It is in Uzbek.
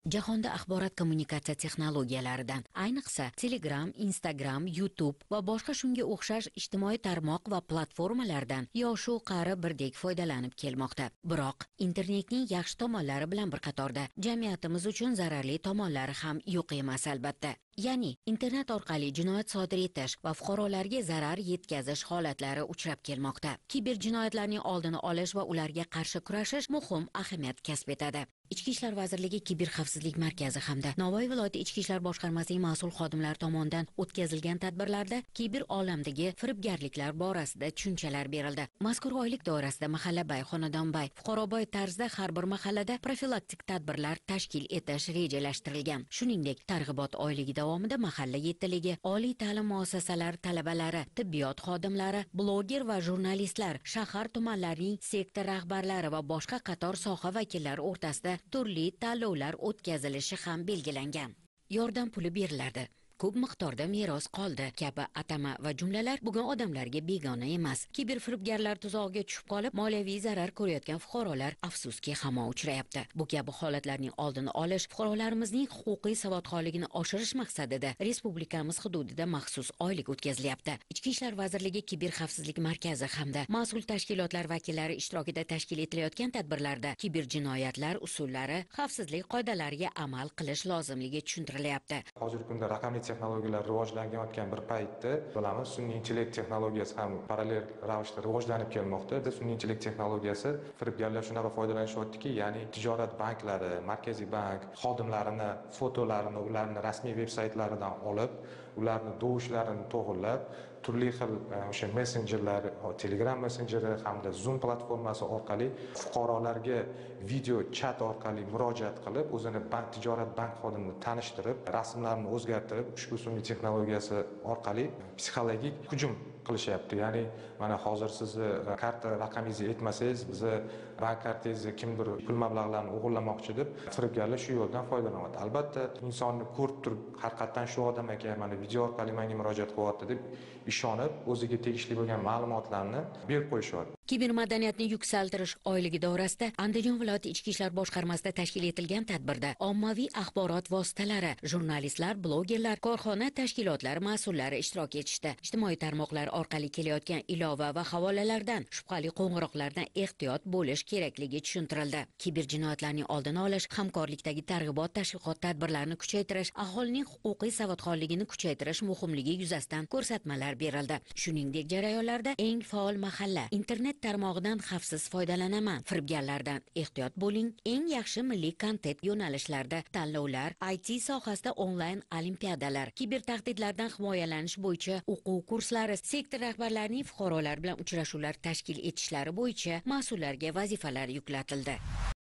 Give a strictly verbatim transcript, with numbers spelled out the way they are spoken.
Jahonda axborot kommunikatsiya texnologiyalaridan, ayniqsa Telegram, Instagram, YouTube va boshqa shunga o'xshash ijtimoiy tarmoq va platformalardan yoshu qari birdek foydalanib kelmoqda. Biroq internetning yaxshi tomonlari bilan bir qatorda jamiyatimiz uchun zararli tomonlari ham yo'q emas albatta. Ya'ni internet orqali jinoyat sodir etish va fuqarolarga zarar yetkazish holatlari uchrab kelmoqda. Kiber jinoyatlarning oldini olish va ularga qarshi kurashish muhim ahamiyat kasb etadi. Ichki ishlar vazirligi Kiber xavfsizlik markazi hamda Navoiy viloyati ichki ishlar boshqarmasining mas'ul xodimlari tomonidan o'tkazilgan tadbirlarda kiber olamdagi firibgarliklar borasida tushunchalar berildi. Mazkur oylik doirasida mahallabay, xonadonbay, fuqaroboy tarzda har bir mahallada profilaktik tadbirlar tashkil etish rejalashtirilgan. Shuningdek, targ'ibot oyligi davomida mahalla yettiligi, oliy ta'lim muassasalari talabalari, tibbiyot xodimlari, bloger va jurnalistlar, shahar tumanlarining sektor rahbarlari va boshqa qator soha vakillari o'rtasida turli tanlovlar o'tkazilishi ham belgilangan. Yordam puli beriladi. Ko'p miqdorda meros qoldi kabi atama va jumlalar bugun odamlarga begona emas. Kiber firibgarlar tuzog'iga tushib qolib, moliyaviy zarar ko'rayotgan fuqarolar afsuski hamon uchrayapti. Bu kabi holatlarning oldini olish, fuqarolarimizning huquqiy savodxonligini oshirish maqsadida respublikamiz hududida maxsus oylik o'tkazilyapti. Ichki ishlar vazirligi Kiber xavfsizlik markazi hamda mas'ul tashkilotlar vakillari ishtirokida tashkil etilayotgan tadbirlarda kiber jinoyatlar usullari, xavfsizlik qoidalariga amal qilish lozimligi tushuntirilyapti. Hozirgi kunda raqamli texnologiyalar rivojlanayotgan bir paytda bilamiz, sun'iy intellekt texnologiyasi ham parallel ravishda rivojlanib kelmoqda. Sun'iy intellekt texnologiyasi firibgarlar shunaqa foydalanishyaptiki, ya'ni tijorat banklari, Markaziy bank xodimlarini fotolarini, ularni rasmiy veb-saytlaridan olib, ularni dovushlarini to'g'irlab, turli xil o'sha messenjerlar, Telegram messenjeri hamda Zoom platformasi orqali fuqarolarga video chat orqali murojaat qilib, o'zini bank tijorat bank xodimini tanishtirib, rasmlarni o'zgartirib, ushbu sun'iy texnologiyasi orqali psixologik hujum qilishyapti. Ya'ni mana hozir sizni karta raqamingizni aytmasangiz, bizni bank kartangizni kimdir pul mablag'larini o'g'irlamoqchi deb firibgarlar shu yo'ldan foydalanyapti. Albatta, insonni ko'rib turib, haqiqatan shu odam ekan, mana video orqali menga murojaat qilyapti deb ishonib, o'ziga tegishli bo'lgan ma'lumotlarni berib qo'yishyapti. Kiber madaniyatni yuksaltirish oyligi doirasida Andijon viloyati ichki ishlar boshqarmasida tashkil etilgan tadbirda ommaviy axborot vositalari, jurnalistlar, blogerlar, korxona tashkilotlari mas'ullari ishtirok etishdi. Ijtimoiy tarmoqlar orqali kelayotgan ilova va havolalardan, shubhali qo'ng'iroqlardan ehtiyot bo'lish kerakligi tushuntirildi. Kiber jinoyatlarning oldini olish, hamkorlikdagi targ'ibot tashviqot tadbirlarini kuchaytirish, aholining huquqiy savodxonligini kuchaytirish muhimligi yuzasidan ko'rsatmalar berildi. Shuningdek, jarayonlarda eng faol mahalla, internet tarmog'idan xavfsiz foydalanaman, firibgarlardan ehtiyot bo'ling, eng yaxshi milliy kontent yo'nalishlarda tanlovlar, I T sohasida onlayn olimpiadalar, kiber tahdidlardan himoyalanish bo'yicha o'quv kurslari, sektor rahbarlarining fuqarolar bilan uchrashuvlar tashkil etishlari bo'yicha mas'ullarga vazifalar yuklatildi.